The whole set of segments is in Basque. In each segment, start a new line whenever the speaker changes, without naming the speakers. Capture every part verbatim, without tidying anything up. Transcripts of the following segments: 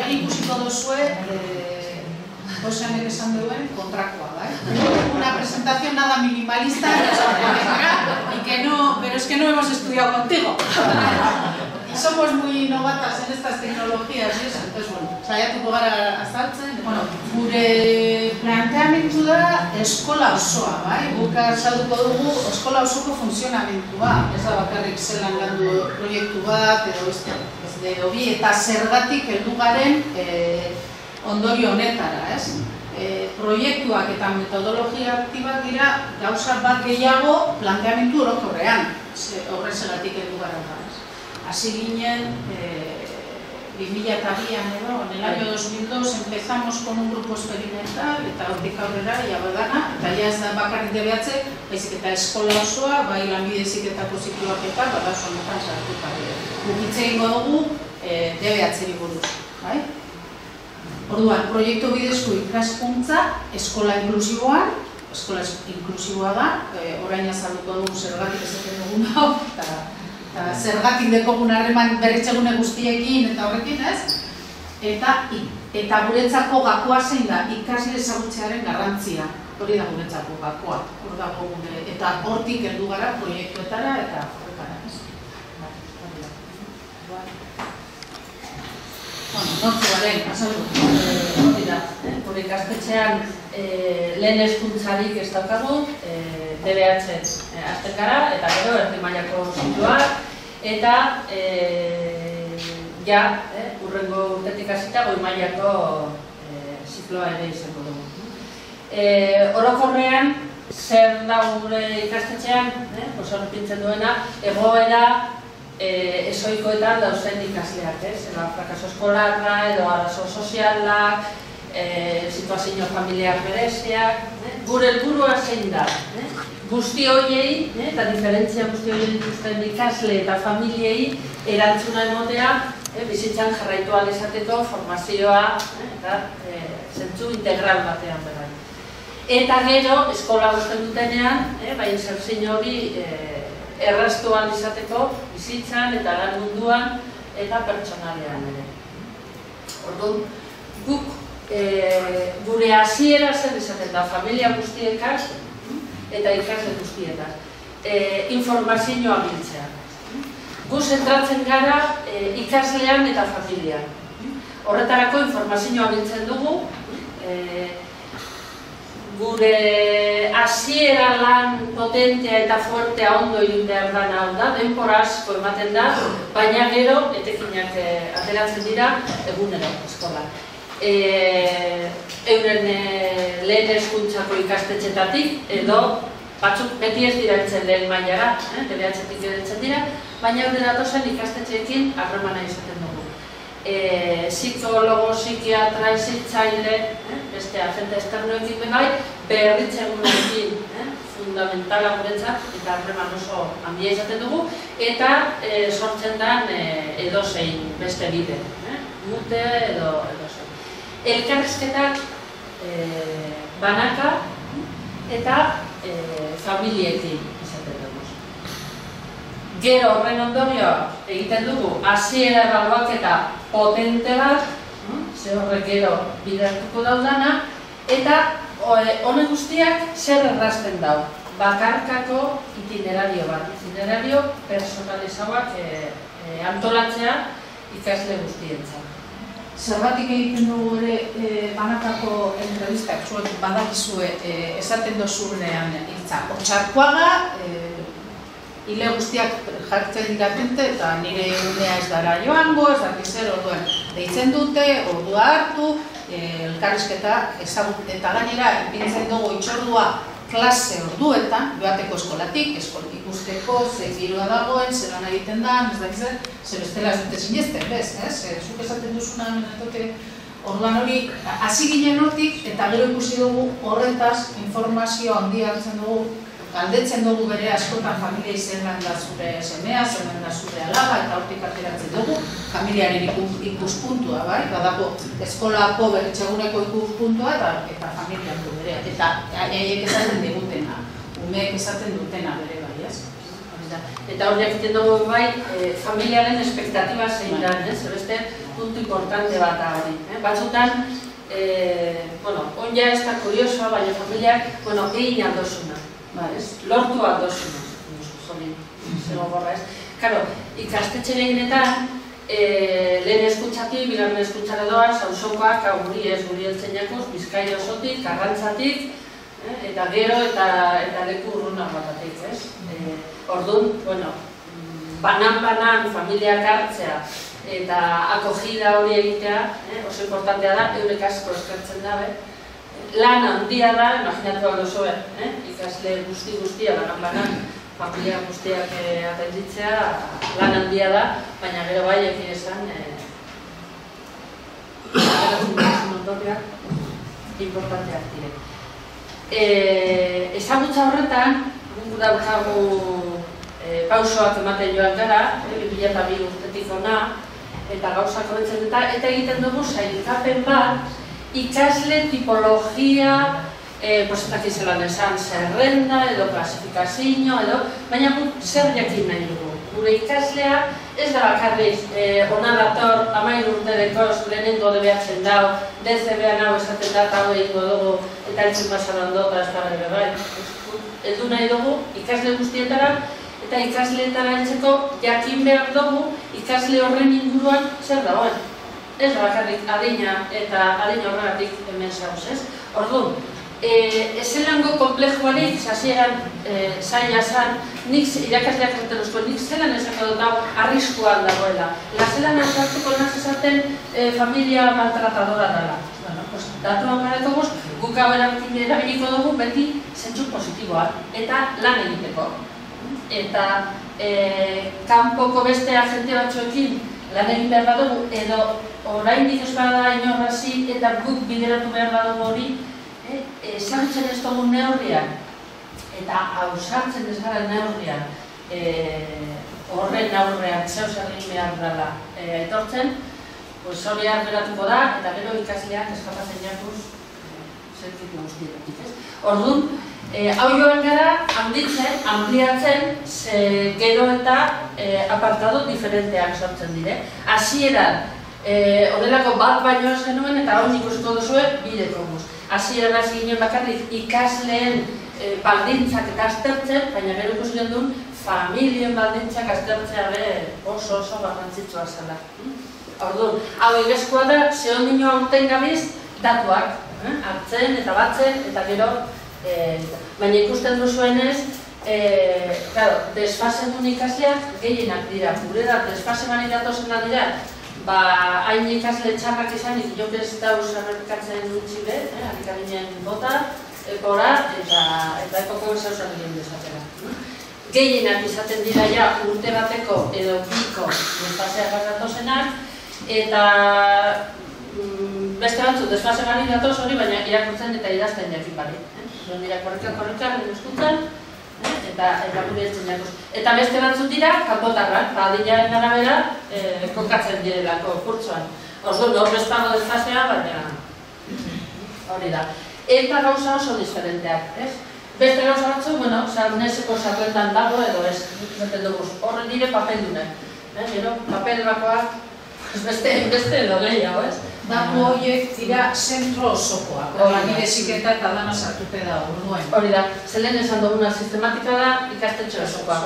orain ikusiko duzue, Joseanek esan duen kontrakoa, bai? Una presentación nada minimalista, y que no, pero es que no hemos estudiado contigo. Y somos muy novatas en estas tecnologías y eso, entonces, bueno, saiatuko gara azaltzen. Bueno, gure planteamendu da eskola osoa, bai? Guk azalduko dugu eskola osoko funtzionamentua. Ez da bakarrik zelan landu proiektu bat, edo edo bi, eta zergatik heldu garen ondorio honetara, ez? Proiektuak eta metodologia aktibak dira gauza bat gehiago planteamendu orokorrean, horrezegatik heldu gara da. Hasi ginen, bi mila bian edo, en el año dos mil dos empezamos con un grupo experimental eta hortik aurrera ia badana, eta ja ez da bakarrik D B H, baizik eta eskola osoa, bai lanbide heziketako zikloak eta bada honetan sartuta. Guk hitz egingo dugu D B H-ri buruz, bai? Orduan, proiektu bidezko ikaskuntza eskola inklusiboan, eskola inklusiboa da, orain azalduko dugu zergatik esaten dugun hau, eta zergatik dekogun harreman berritzegune guztiekin eta horrekin, ez? Eta guretzako gakoa zein da, ikasle ezagutzearen garrantzia, hori da guretzako gakoa, eta hortik heldu gara proiektuetara eta horrekara, ez? Nortu garen, azaldu, hori da, gure ikastetxean lehen hezkuntzarik ez daukagu, D B H azten gara, eta gero erdi mailako zikloak, eta ja, hurrengo urtetik hasita goi mailako zikloa ere izango dugu. Orokorrean, zer da gure ikastetxean, oso horretintzen duena, egoera ezoikoetan dauzen ikasleak, zela frakaso eskolarra, edo arazo sozialak, situazio familiar bereziak, gure helburua zein da. Guzti horiei, eta diferentzia guzti horiei dituzten ikasle eta familiei erantzuna emotea, bizitzan jarraitu ahal izateko formazioa eta zentzu integral batean berai. Eta gero, eskola guztien dutenean, bai insertzio hori erraztu ahal izateko bizitzan eta lan munduan eta pertsonalean ere. Orduan, guk gure hasiera zer izaten da, familia guztiekaz eta ikasle guztietaz. Informazioa biltzea. Gu zentratzen gara ikaslean eta familian. Horretarako informazioa biltzen dugu, gure hasiera lan potentea eta fuertea ondo egin behar da hau da, denbora asko ematen da, baina gero etekinak ateratzen dira egunero eskola. Euren lehen hezkuntzako ikastetxetatik edo batzuk beti ez dira heltzen lehen mailara, D B H-tik heltzen dira, baina euren datozen ikastetxeekin harremana izaten dugu. Psikologo, psikiatra, hezitzaile, beste agente esternoekin bebai, berritzegunekin fundamentala guretzat eta harreman oso handia izaten dugu, eta sortzen den edozein beste bide, mute edo edozein. Elkarrizketak banaka eta familiekin izaten dugu. Gero horren ondorio egiten dugu hasiera ebaluaketa potente bat, ze horrek gero bidertuko daudana, eta honen guztiak zer errazten dau. Bakarkako itinerario bat, itinerario personalizauak antolatzea ikasle guztientzat. Zergatik egiten dugu ere banakako entrevistak, zuek badakizue esaten dozunean hitza. Otxarkoaga, hile guztiak jartzen diratente eta nire unea ez dara joango, ez dakit zer orduen deitzen dute, ordua hartu, elkarrizketa ezagut eta gainera ipintzen dugu itxordua klase orduetan, joateko eskolatik, ikusteko, ze giroa dagoen, zelan egiten da, ez dakit zer, ze bestela ez dute sinezten, bez, zuk esaten duzuna menatote, orduan hori, hasi ginen hortik, eta gero ikusi dugu horretaz informazio handia hartzen dugu, galdetzen dugu bere askotan familia izenan da zure semea, zelan da zure alaba, eta hortik ateratzen dugu, familiaren ikuspuntua, bai? Badako eskolako berritxeguneko ikuspuntua eta familiako bere, eta aiek esaten digutena, umeek esaten dutena bere bai, ez? Eta hori jakiten dugu bai, familiaren espektatiba zein da, ez? Beste, puntu
puntu importante bat da hori. Batzutan, bueno, on ja ez da kuriosoa, baina familiak, bueno, egin aldosuna, lortu aldosuna, joli, zego gorra ez. Karo, ikastetxen eginetan, lehen eskutsatik, bigarren eskutsara doaz, hausokoak, guri ez, guri eltzeinakuz, Bizkaia osotik, Karrantzatik, eta gero eta leku urrunak batatik, ez? Orduan, bueno, banan-banan familiak hartzea eta akogida hori egitea, oso importantea da, eurek asko eskertzen dabe. Lan handia da, imaginatu aldo zoen, ikasle guzti-guztia, banan-banan, familia guztiak atenditzea, lan handia da, baina gero bai ekin esan, importanteak dire. Ezagutza horretan, daukagu pausoak ematen joan gara, bi mila eta bi urtetik ona, eta gauzak horretzen eta eta egiten dugu sailkapen bat, ikasle tipologia, eta kizelan esan zerrenda edo klasifikazio edo, baina zer jakin nahi dugu. Gure ikaslea ez da bakarrik ona dator hamairu urte dekoz lehenengo debeatzen dau, D C B-an hau esaten da eta hau egingo dugu eta entzun basaran dut eta ez da bere bai. Heldu nahi dugu ikasle guztietara eta ikasleetara entzeko jakin behar dugu ikasle horren inguruan zer dagoen. Ez da bakarrik adina eta adina horregatik hemen zauz, ez? Orduan, ezelango komplexuarik, zasieran zaila zan, nik irakasleak erten uzko, nik zelan esako dut hau arriskuan dagoela. Zelan hartuko naz esaten familia maltratadora dela. Datuan gareko guz, guk hau erabiliko dugu beti zentsu positiboa eta lan egiteko. Eta kanpoko beste agente batzuekin lan egin behar badugu, edo oraindik ez bada inorrazi eta guk bideratu behar badugu hori, ezagutzen ez dugun neurrian eta ausartzen ez gara neurrian horren aurrean zeus egin behar dela etortzen, hori arberatuko da eta gero ikasleak eskapatzen jakuz zerkitu guztietik. Orduan, hau joan gara handitzen, ampliatzen, gero eta apartado diferenteak sortzen dire. Hasieran, horrelako bat baino ez genuen eta hau ikusiko duzue bideko guz. Hasieran hasi ginen bakarrik ikasleen baldintzak eta aztertzen, baina gero ikusten duen familien baldintzak aztertzea oso oso garrantzitsua zela. Orduan, hau egezkoa da, zehon dino aurten gabiz, datuak, hartzen eta batzen, eta gero, baina ikusten duzuenez, desfase duen ikasleak gehienak dira, gure da, desfase bani datozena dira, hain ikasle txarrak izanik, jok ez dauz errepikatzen dutxi be, harikadinen bota, ekora, eta ekoko esauzan egin desatera. Gehienak izaten dira ja urte bateko edo biko desfasea gazatozenak, eta beste batzu desfase bari datoz hori, baina irakurtzen eta idazten jakin bari. Zuen dira korrika korrika, lehen eskutzen, eta gure eltzen jakuz. Eta beste batzut dira, kanpotarrak, adinaren arabera, kokatzen direlako kurtsoan. Orduan, hor bestago desfasea, baina hori da. Eta gauza oso diferenteak, ez? Beste gauza batzu, bueno, sarneseko sarretan dago edo ez, zaten dugu, horren dire papeldunek. Gero, papel bakoak, beste edo gehiago, ez?
Dako horiek dira zentro osokoak, lanbide heziketa eta dana sartute da orduan.
Hori da, zelen esan duguna sistematika da ikastetxo osokoa.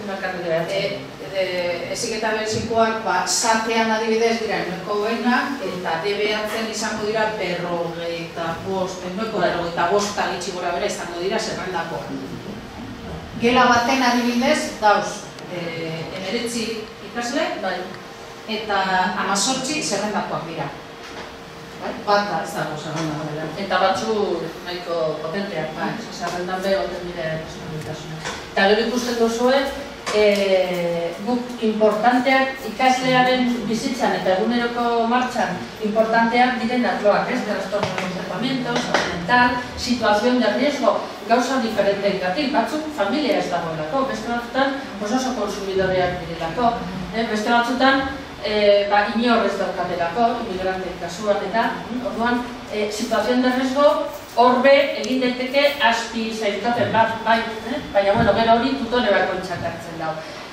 Heziketa berezikoak, satean adibidez dira ehuneko hogeiak eta debeatzen izango dira berrogeita bost, ehuneko berrogeita bosta gitxi gora bera izango dira zerrendako. Gela baten adibidez dauz hemeretzi ikasle eta hamazortzi zerrendakoak dira. Bat da, ez dago zerrendan dela. Eta batzu nahiko potenteak, zerrendan beha goten dire personalitasuna. Eta gero ikusten duzue, guk importanteak ikaslearen bizitzan eta eguneroko martxan importanteak diren atloak, ez? Trastorno de comportamiento, salud mental, situación de riesgo, gauza diferenteikatik, batzuk familia ez dagoelako, beste batzutan oso konsumidoreak direlako, beste batzutan inor ez daukatelako, inmigrantek kasuan eta, orduan, situación de riesgo horbe egin daiteke azpi zailkapen bat, baina, bueno, gero hori tutore bakoitzak hartzen dago.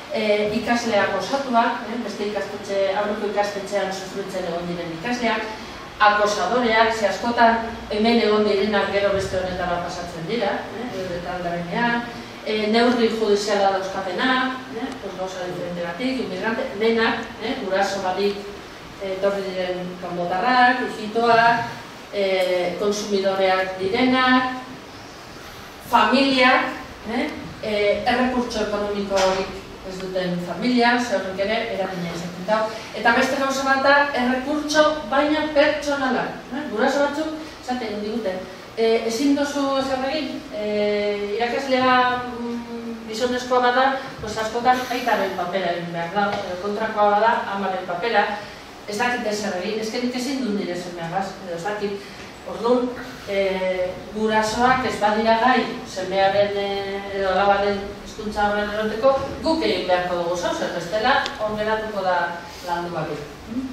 ikasleak osatuak, beste ikastetxe, aurreko ikastetxean sufritzen egon diren ikasleak, acosadoreak, ze askotan hemen egon direnak gero beste honetara pasatzen dira, eta aldarenean, neurri judiziala dauzkatenak, gauza diferente batik, inmigrante, denak, guraso batik etorri diren kanbotarrak, ijitoak, konsumidoreak direnak, familiak, errekurtso ekonomikorik ez duten familiak, zehorrik ere, eragina izaten dago. Eta beste gauza bat da, errekurtso baina pertsonalak. Guraso batzuk, esaten digute, ezin dozu zer egin, irakaslea gizonezkoa bada, askotan aitaren papera egin behar da, kontrakoa bada, amaren papera, ez dakit zer egin, ez kenik ezin dut nire semeagaz, edo ez dakit. Orduan, gurasoak ez badira gai, semearen edo alabaren hizkuntza horren eroteko, guk egin beharko dugu zau, zer bestela, hor geratuko da landu barik.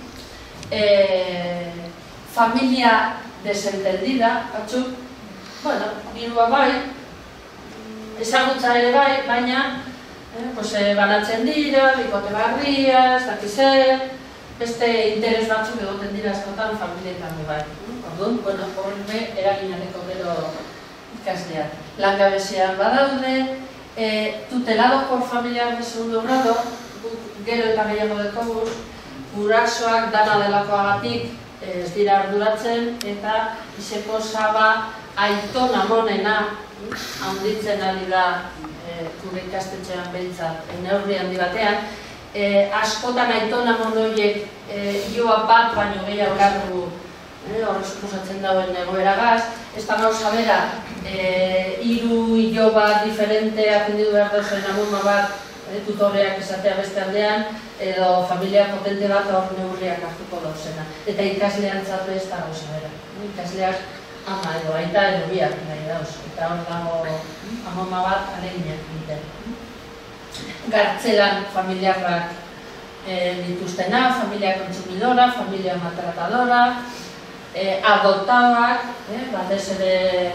Familia desentendida, batzuk, bueno, dirua bai, ezagutza ere bai, baina banatzen dira, bikote barria, ez dakizer, beste interes batzuk egoten dira askotan familietan bai. Orduan, bueno, horre eraginareko gero ikasleak. Langabezian badaude, tutelado por familiar de segundo grado, gero eta gehiago dekoguz, gurasoak dana delakoagatik ez dira arduratzen, eta izeko saba aitona monena handitzen ari da gure ikastetxean behintzat, neurri handi batean, askotan aitona monoiek joa bat baino gehiago garru horre suposatzen dauen egoeragaz, ez da gauza bera, hiru hilo bat diferente atendidu behar dauzen amurma bat, tutoreak esatea beste aldean, edo familia potente bat hor neurriak hartuko dauzena. Eta ikaslean zatu ez da gauza bera. Ikasleak ama edo aita edo biak nahi dauz, eta hor dago amurma bat aleginak egiten. Gartzelan familiarrak dituztena, familia konsumidora, familia maltratadora, adoptabak, batez ere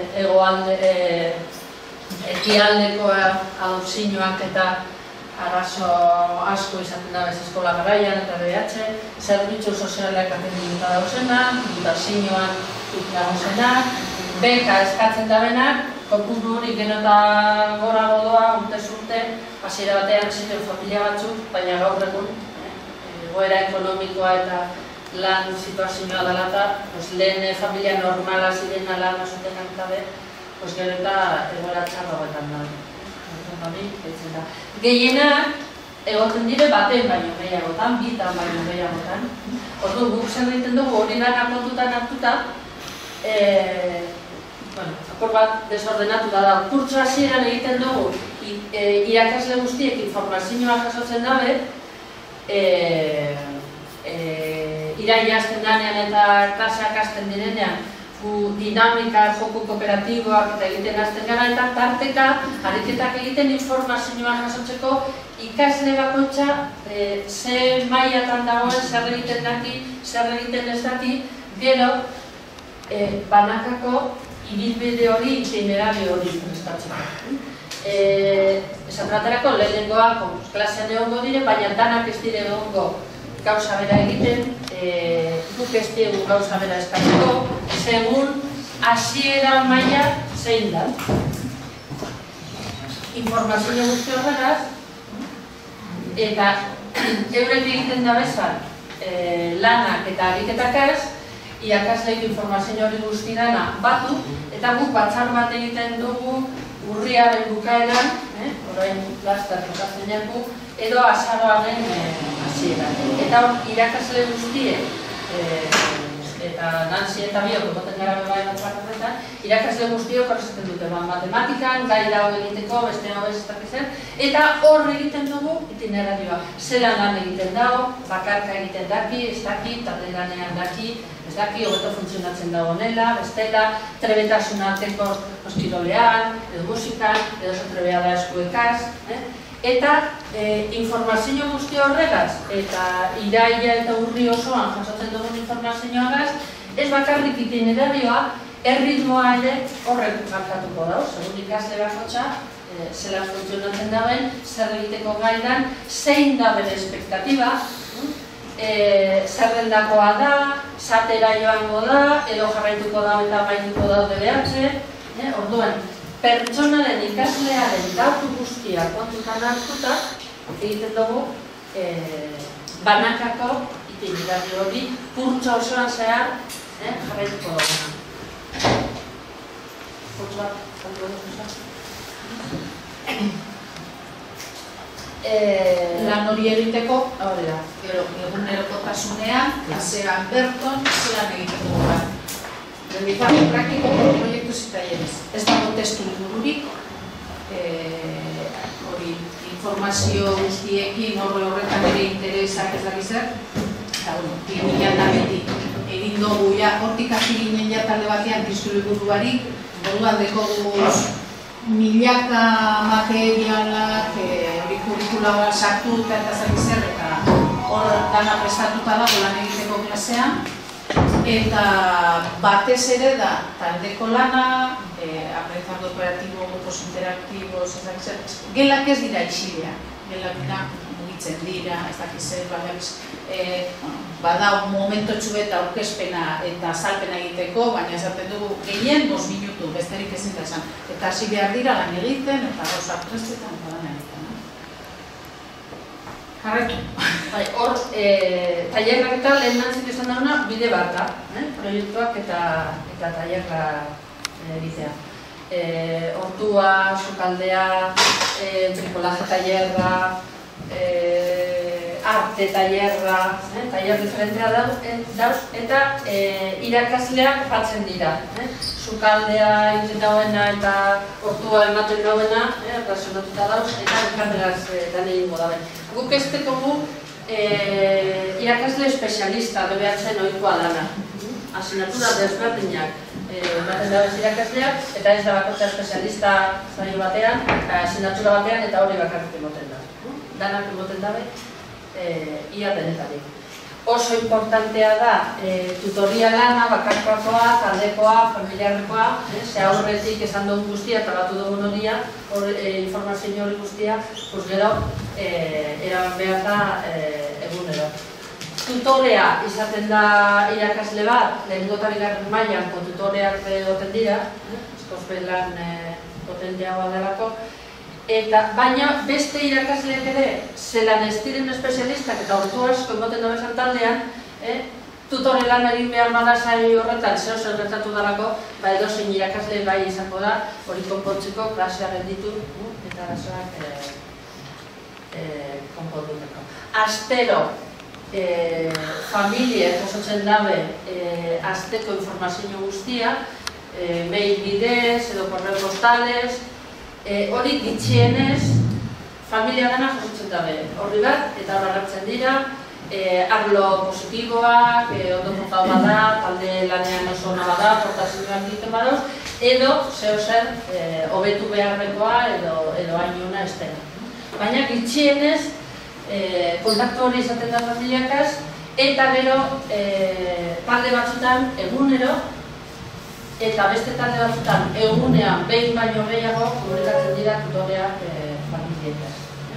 ekialdeko adopzioak eta arazo asko izaten da bez eskola garaian eta B H, zerbitzu sozialak atendiduta dauzena, mutazioan dagozenak, beka eskatzen dabenak, kopuru hori gero eta gora godoa, urtez urte, hasiera batean ziren familia batzuk, baina gaur egun, egoera ekonomikoa eta lan situazioa dela eta lehen familia normala ziren lan asotenak eta be, gero eta egoera txarra betan da. Gehienak egoten dire baten baino gehiagotan, bitan baino gehiagotan. Orduan guk zer egiten dugu hori dana kontutan hartuta, apur bat desordenatuta da. Kurtso hasieran egiten dugu irakasle guztiek informazioa jasotzen dabe, iraia hasten danean eta klaseak hasten direnean, dinamika, joku kooperatiboak eta egiten hasten gara eta tarteka ariketak egiten informazioa jasotzeko ikasle bakoitza ze mailatan dagoen, zer egiten daki, zer egiten ez daki, gero banakako ibilbide hori, itinerario hori prestatzeko. Esan baterako lehenengoak klasean egongo dire, baina danak ez dire egongo gauza bera egiten, guk ez diegu gauza bera eskatzeko, segun hasiera maila zein da. Informazio guzti horregaz, eta eurek egiten da bezan lanak eta ariketakaz, irakasleik informazio hori guzti dana batu, eta guk batzar bat egiten dugu urriaren bukaeran, orain lastar jokatzen jaku, edo azaroaren hasieran. Eta hor, irakasle guztiek, eta Nancy eta biok egoten gara bebai batzak horretan, irakasle guztiok horrezaten dute, matematikan, gai dago egiteko, beste hau ez zen, eta hor egiten dugu itinerarioa. Zelan lan egiten dago, bakarka egiten daki, ez daki, talde lanean daki, ez daki, hobeto funtzionatzen dago nela, bestela, trebetasuna arteko oskirolean, edo musikan, edo zo trebea da eskuekaz, eta informazio guzti horregaz, eta iraia eta urri osoan jasotzen dugun informazioagaz, ez bakarrik itinerarioa, erritmoa ere horrek markatuko dauz, segun ikasle bakotxa, zelan funtzionatzen dauen, zer egiteko gaidan, zein da bere espektatiba, zerrendakoa da, zatera joango da, edo jarraituko da eta amaituko daude behartzen. Orduan, pertsonaren ikaslearen datu guztia kontutan hartuta, egiten dugu banakako itinerari hori kurtso osoan zehar jarraituko dugu. Kurtso bat, kontu dugu
lan hori egiteko, gero egunerokotasunean, klasean berton, zelan egiteko gara. Realizable praktiko por proiektus y talleres. Ez dago testu libururik, hori informazio guztiekin, horre horretan ere interesak ez dakiz zer, eta bueno, bian da beti egin dugu, hortik hasi ginen ja talde batean testu liburuari, orduan dekoguz milaka materialak, hori kurrikula sartu eta zakiz zer, eta hor dana prestatuta dago lan egiteko klasean, eta batez ere da taldeko lana, aprendizado operatibo, grupos interaktibos, ez dakiz zer, gelak ez dira isilea, gelak dira mugitzen dira, ez dakiz zer, badau momentotxu eta aurkezpena eta salpena egiteko, baina esaten dugu gehien bost minutu, besterik ezin da esan. Eta hasi behar dira lan egiten eta gauzak prestetan eta lan egiten. Jarretu.
Hor, tailerrak eta lehen nantzik esan dauna bide bat da, proiektuak eta tailerra egitea. Hortua, sukaldea, brikolaje tailerra, arte tailerra, tailer diferentea dauz, eta irakasleak batzen dira. Sukaldea egiten dauena eta hortua ematen dauena, razionatuta dauz, eta elkarteraz dan egingo dauen. Guk ez dekogu irakasle espezialista bebeatzen ohikoa dana. Asignatura desberdinak ematen dauz irakasleak, eta ez da bakoitza espezialista zailo batean, asignatura batean eta hori bakarrik emoten da. Danak emoten dabe, ia denetarik. Oso importantea da tutoria lana, bakarkoakoa, taldekoa, familiarrekoa, ze aurretik esan dugun guztia eta batu dugun horia, informazio hori guztia, gero eraban behar da egunero. Tutorea izaten da irakasle bat, lehenengo eta bigarren mailan tutoreak egoten dira, eskozbe lan potentiagoa delako, baina beste irakasleak ere, zelan ez diren espezialistak eta ordu asko emoten dabesan taldean, tutore lan egin behar badazai horretan, zeo zer gertatu dalako, edozein irakasle bai izango da, hori konpontzeko, klasea renditu eta arazoak konpontuteko. Astero, familiek osatzen dabe asteko informazio guztia, mail bidez edo korreo postales, hori gitxienez familia dena jasotzen dabe. Horri bat, eta horra gartzen dira, arlo positiboak, ondo portau bada, talde lanean oso hona bada, portazioak egiten badoz, edo zeo zer hobetu beharrekoa edo hainuna ez dena. Baina gitxienez kontaktu hori izaten da familiakaz, eta gero talde batzutan egunero, eta beste talde batzutan egunean behin baino gehiago komunikatzen dira tutoreak familietaz.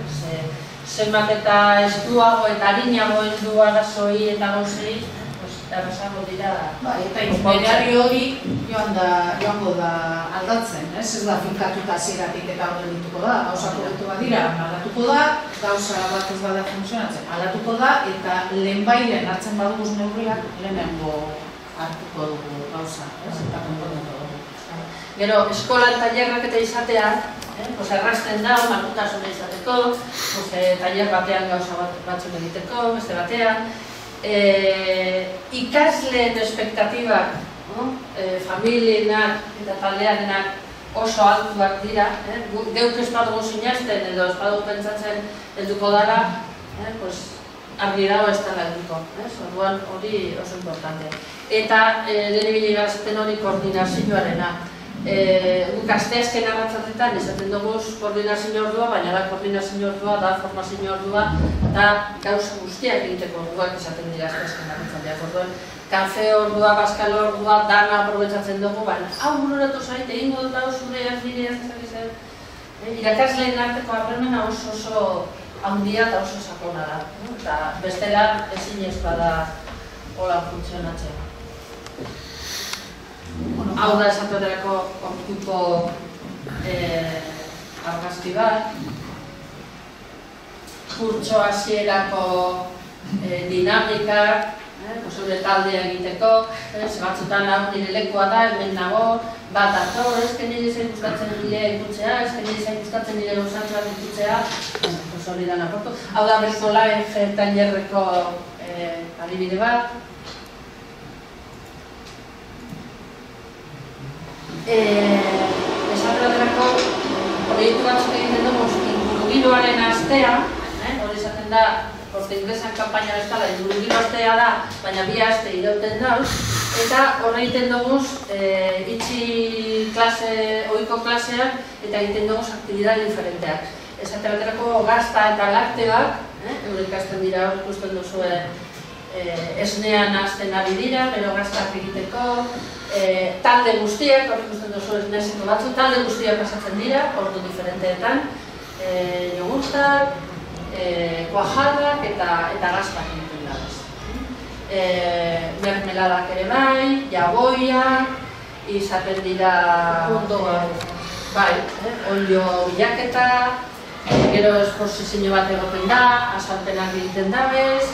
Zenbat eta estuago eta harinago heldu arazoi eta gauzei, errazango dira...
Eta itinerari hori joango da aldatzen, ez da finkatuta ziratik eta hori dituko da, gauzak hobetu bat dira, aldatuko da, gauza bat ez bada funtzionatzen, aldatuko da, eta lehenbailen hartzen baduguz neurriak lehenengo hartuko dugu gauza, eta konpontuko dugu.
Gero, eskolan tailerrak eta izatean, errazten da, malgutasuna izateko, tailer batean gauza batzuk egiteko, beste batean, ikasleen espektatibak, familienak eta taldearenak oso altuak dira, geuk ez badugu sinazten edo ez badugu pentsatzen helduko dara, argi dago ez dela helduko, orduan hori oso importante. Eta lehen ibili garazaten hori koordinazioarena. Guk asteazken arratzatetan esaten dugu koordinazio ordua, baina da koordinazio ordua, da formazio ordua, eta gauza guztiak egiteko orduak esaten dira asteazken arratzateak. Orduan, kafe ordua, bazkal ordua, dana aprobetsatzen dugu, baina hau bururatu zait, egingo dut hau zure ez nire ez ezak izan, Irakasleen arteko harremana oso oso handia eta oso sakona da. Eta bestela ezinezkoa da hola funtzionatzea. Hau da esaterako orduko argazki bat. Kurtso hasierako dinamikak, zure taldea egiteko, batzutan hau nire lekua da, hemen nago, bat ator, ezken nire zain gustatzen nire ikutzea, ezken nire zain gustatzen nire gauzatzu bat ikutzea, hori da naportu. Hau da Berkola F. Tailerreko adibide bat. Esaterako proiektu batzuk egiten dugu ingurugiroaren astea, hori esaten da, Korte Inglesan kanpaina bezala, ingurugiro astea da, baina bi aste irauten dauz, eta horre egiten dugu itxi klase, ohiko klaseak, eta egiten dugu aktibidade diferenteak. Esaterako gazta eta lakteak, eure ikasten dira hor ikusten duzu esnean hasten ari dira, gero gaztak egiteko, talde guztiak, hor ikusten duzu esneaziko batzu, talde guztiak pasatzen dira, ordu diferenteetan, jogurtak, kuajarrak eta gaztak egiten dabez. Mermeladak ere bai, jagoiak, izaten dira olio bilaketa, gero esposizio bat egoten da, azalpenak egiten dabez,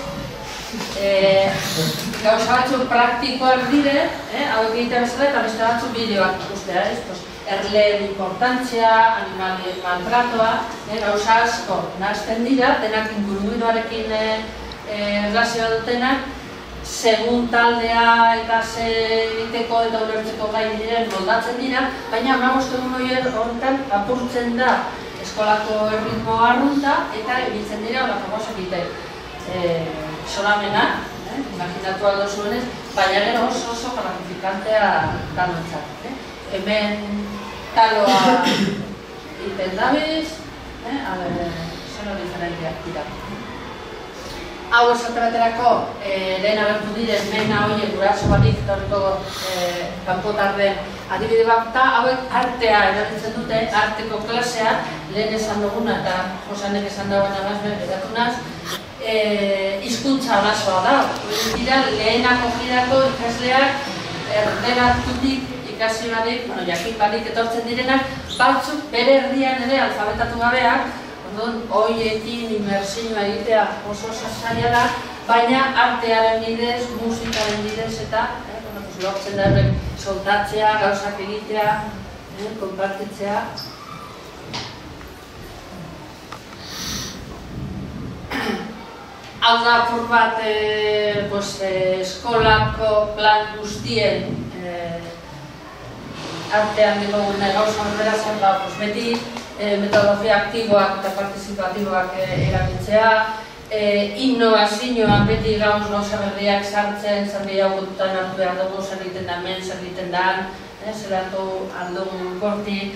gauza batzuk praktikoak dire, hauek egitea bezala eta beste batzuk bideoak ikustea, erleen importantzia, animalien maltratoa, gauza asko nahazten dira, denak ingurugiroarekin erlazioa dutenak, segun taldea eta ze egiteko eta ulertzeko gai diren moldatzen dira, baina hamabost egun horretan apurtzen da eskolako erritmoa arrunta eta ebiltzen dira horako gauzak egiten solamena, imaginatu aldo zuenez, baina gero oso oso gratifikantea danontzat. Hemen taloa egiten dabiz, zero diferenteak dira. Hau esaterako lehen agertu diren mena horiek guraso batik etorriko kanpotarren adibide bat eta hauek artea erabiltzen dute, arteko klasea, lehen esan duguna eta Josanek esan dagoen amazben edatunaz, hizkuntza olasoa da. Dira lehenak okidako ikasleak erdenatutik ikasi badik, jakin badik etortzen direnak, batzuk bere herrian ere alfabetatu gabeak, hoiekin inmersioa egitea oso sasaria da, baina artearen bidez, musikaren bidez eta lortzen da horrek soltatzea, gauzak egitea, konpartitzea. Hau da apur bat eskolako plan guztien artean dikogun gauza horrela zen da, beti metodologia aktiboak eta partizipatiboak erabiltzea, innovazioan beti gauz gauza berriak sartzen, zer gehiago dutan hartu behar dugu, zer egiten da men, zer egiten da, zer hartu aldugun gortik,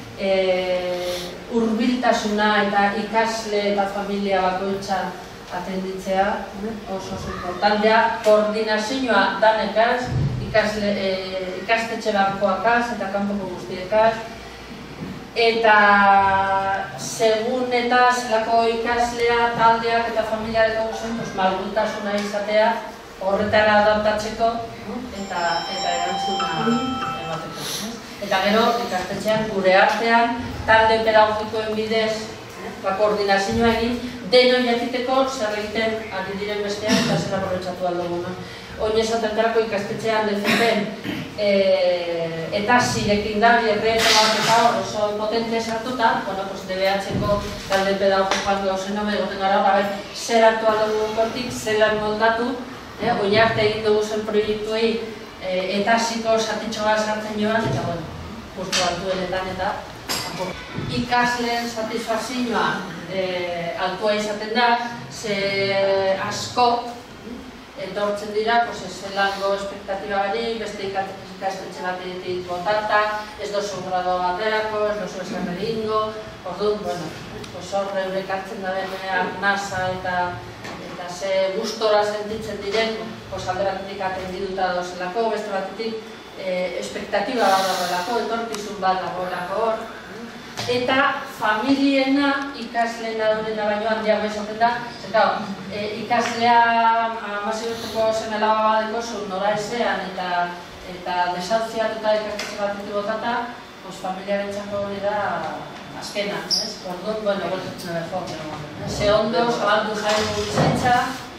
hurbiltasuna eta ikasle eta familia bakoitza atenditzea, oso oso importantea, koordinazioa danekaz, ikastetxe bankoakaz eta kanpoko guztiekaz, eta segun eta zelako ikaslea, taldeak eta familia dugu zen, malgutasuna izatea horretara adaptatzeko eta erantzuna emateko. Eta gero, ikastetxean gure artean, talde pedagogikoen bidez, koordinazioa egin, denon jakiteko zer egiten ari diren bestean eta zer aprobetxatu aldugu. Oin esatentarako ikastetxean dezipen eta zirekin da, erreetan bat eta hor oso potente sartuta, D B H-ko talde pedagogikoan gauzen hau egoten gara, zer hartu aldugu kortik, zelan moldatu, oin arte egin dugu zen proiektuei eta ziko zatitxoa sartzen joan, eta bueno, justu altuenetan eta ikasleen satisfazioa altua izaten da, ze asko etortzen dira, zelango espektatiba bari, beste ikastetxe bat egitea botata, ez dozu grado baterako, ez dozu esan egingo, orduan, bueno, horre eurek hartzen da benean nasa eta ze gustora sentitzen diren, alde batetik atendiduta dozelako, beste batetik espektatiba bat dagoelako, etorkizun bat dagoelako hor, eta familiena ikasleena durena baino handiago izaten da, zer ikaslea hamasei urteko seme alaba badeko zu nora ezean eta desahuziatuta ikastetxe batetik botata, familiarentzako hori da azkena, ez? Orduan, bueno, gortzen behar jo. Ze ondo, zabaldu jaimu bizitza.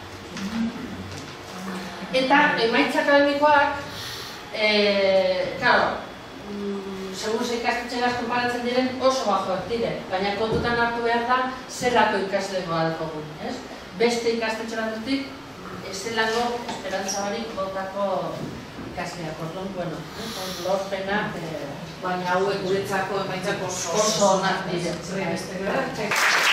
Eta emaitza akademikoak, claro, segun ze ikastetxegaz konparatzen diren oso bajoak dire, baina kontutan hartu behar da zelako ikaslegoa dugu, ez? Beste ikastetxe batetik, ez zelango esperantza barik botako ikasleak, orduan, bueno, lorpenak,
baina hauek guretzako emaitzako oso onak dire.